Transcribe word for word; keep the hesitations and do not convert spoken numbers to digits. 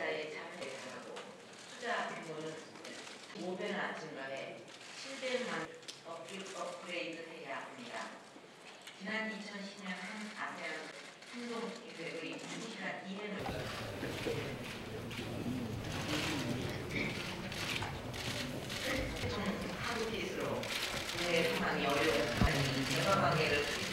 투자자의 참여하고 투자 규모는 오 배나 증가해 칠백만 업그레이드해야 합니다. 지난 이천십 년 한 아세안 행동계획의 유니크한 이행을 하루 페이스로 국내 상황이 어려운 대화 관계를